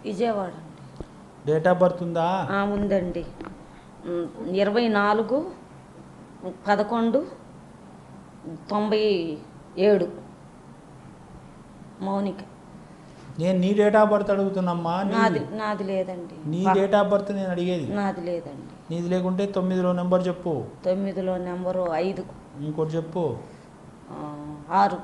విజయవాడ అండి. Date of birth ఉందా? ఉందండి. 24/11/97 మౌనిక. నేను నీ డేట్ ఆఫ్ బర్త్ అడుగుతున్నామ్మా. నాది లేదండి. నీ డేట్ ఆఫ్ బర్త్ నేను అడిగేది. నాది లేదండి. నీది లేకుంటే 9లో నెంబర్ చెప్పు. 9లో నెంబరు 5. ఇంకోటి చెప్పు. 6.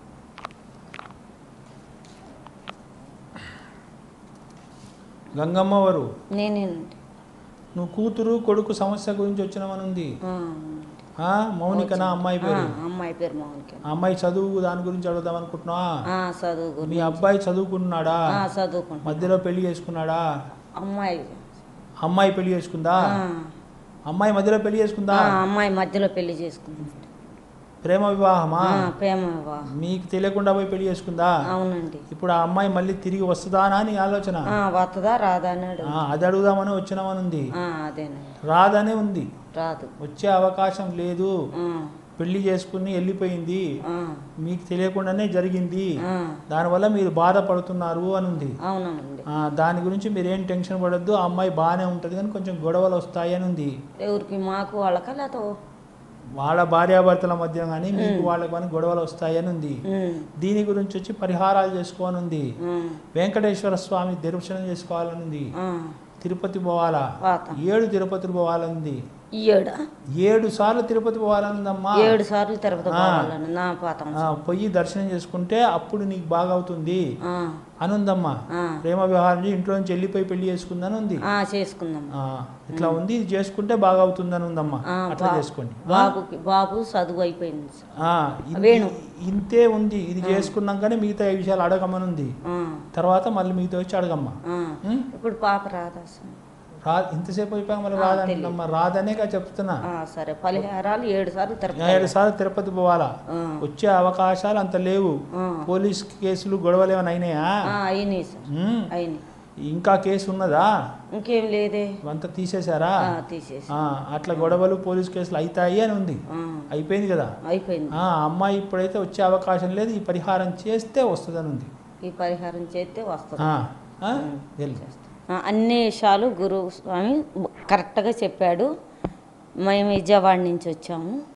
గంగమ్మ వారు నేనేనండి. నువ్వు కూతురు కొడుకు సమస్య గురించి వచ్చినామని ఉంది. మౌనికనా అమ్మాయి పేరు? అమ్మాయి పేరు మౌనిక. అమ్మాయి చదువు దాని గురించి అడుగుదాం అనుకుంటున్నావా? చదువు. మీ అబ్బాయి చదువుకున్నాడా? చదువుకున్నా. మధ్యలో పెళ్లి చేసుకున్నాడా? అమ్మాయి పెళ్లి చేసుకుందా? అమ్మాయి మధ్యలో పెళ్లి చేసుకుందా? అమ్మాయి మధ్యలో పెళ్లి చేసుకుంది. ప్రేమ వివాహమా? ప్రేమ వివాహం. మీకు తెలియకుండా పోయి పెళ్లి చేసుకుందా? అవునండి. ఇప్పుడు ఆ అమ్మాయి మళ్ళీ తిరిగి వస్తుందా అని ఆలోచన? వస్తుందా రాదా అన్నాడు. అది అడుగుదామని వచ్చినామని ఉంది. అదేనండి. రాదనే ఉంది. రాదు. వచ్చే అవకాశం లేదు. పెళ్లి చేసుకుని వెళ్ళిపోయింది, మీకు తెలియకుండానే జరిగింది, దానివల్ల మీరు బాధపడుతున్నారు అని ఉంది. అవునండి. దాని గురించి మీరేం టెన్షన్ పడద్దు, ఆ అమ్మాయి బాగానే ఉంటుంది కానీ కొంచెం గొడవలు వస్తాయి అని ఉంది. ఎవరికి? మాకు వాళ్ళక లేదో వాళ్ళ భార్యాభర్తల మధ్య కానీ మీకు వాళ్ళకి కానీ గొడవలు వస్తాయని ఉంది. దీని గురించి వచ్చి పరిహారాలు చేసుకోవాలని ఉంది. వెంకటేశ్వర స్వామి దర్శనం చేసుకోవాలని ఉంది. తిరుపతి పోవాలా? 7 తిరుపతికి పోవాలంది. 7 సార్లు తిరుపతి పోవాలనుందమ్మా. 7 సార్లు తిరుపతి పోయి దర్శనం చేసుకుంటే అప్పుడు నీకు బాగా అవుతుంది అనుందమ్మా. ప్రేమ వ్యవహారం ఇంట్లో నుంచి వెళ్ళిపోయి పెళ్లి చేసుకుందని ఉంది. చేసుకుందాం. ఇట్లా ఉంది, ఇది చేసుకుంటే బాగా అవుతుందని ఉందమ్మా. అట్లా చేసుకోండి. బాబు చదువు అయిపోయింది. ఇంతే ఉంది. ఇది చేసుకున్నాకనే మిగతా విషయాలు అడగమని ఉంది. తర్వాత మళ్ళీ మిగతా వచ్చి అడగమ్మా. ఇప్పుడు పాప రాదా? ఇంతసేపు అయిపోయాక మళ్ళీ రాదమ్మా. రాదనే చెప్తున్నా. సరే. పరిహారాలు 7 సార్లు 7 సార్లు తిరుపతి పోవాలా. వచ్చే అవకాశాలు అంత లేవు. పోలీస్ కేసులు గొడవలు ఏమైనా అయినాయా? ఇంకా కేసు ఉన్నదా? ఇంకేం లేదే. అంతా తీసేశారా? అట్లా గొడవలు పోలీస్ కేసులు అవుతాయి అని ఉంది. అయిపోయింది కదా. అయిపోయింది. అమ్మాయి ఇప్పుడైతే వచ్చే అవకాశం లేదు. ఈ పరిహారం చేస్తే వస్తుందని ఉంది. ఈ పరిహారం చేస్తే వస్తుంది. అన్ని విషయాలు గురువు స్వామి కరెక్ట్గా చెప్పాడు. మేము విజయవాడ నుంచి వచ్చాము.